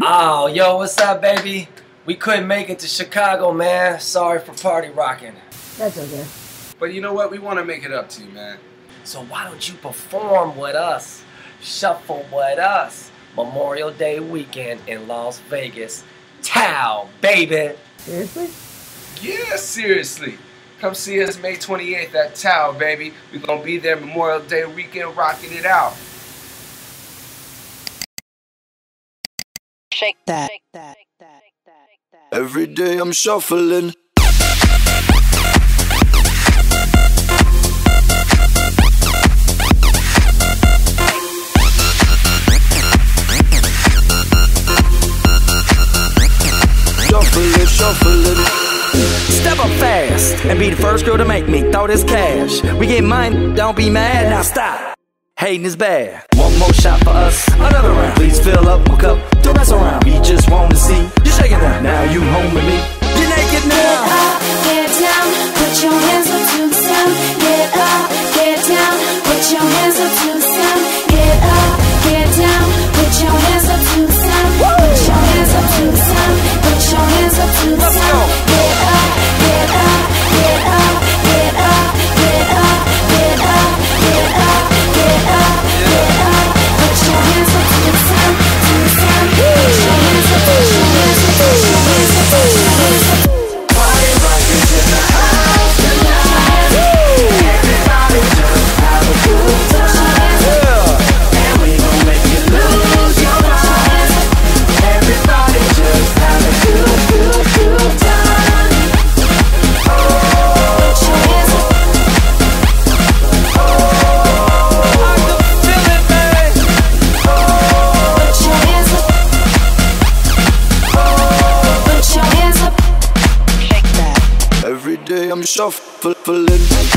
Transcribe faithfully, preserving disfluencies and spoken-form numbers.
Oh, yo, what's up, baby? We couldn't make it to Chicago, man. Sorry for party rocking. That's okay. But you know what? We want to make it up to you, man. So why don't you perform with us? Shuffle with us. Memorial Day weekend in Las Vegas. Tao, baby. Seriously? Yeah, seriously. Come see us May twenty-eighth at Tao, baby. We're going to be there Memorial Day weekend rocking it out. Shake that. Every day I'm shuffling. Shuffling, shuffling. Step up fast and be the first girl to make me throw this cash. We get mine, don't be mad, now stop. Hating is bad. One more shot for us, another round. Please fill up my cup, don't mess around. We just want to see you shaking that. Now you home with me, you're naked now. Get up, get down, put your hands up to the sound. Get up, get down, put your hands up to the sound. Get up, get down, put your hands up to the sound. Put your hands up to the sound. Put your hands up to the sound. Get up, get up, get up, get up, get up, get up, get up, get up, get up. Put your hands up to the sound, to the sound. Put your hands up, put your hands up, put your hands up, put your hands up. Party rockers in the house tonight. Everybody just have a good time. Yeah. And we gon' make you lose your mind. Everybody just have a good, good, good time. Oh, Put your hands up. oh, I can feel it, man. Put your hands up. Put your hands up. Shake that. Every day I'm shuffling.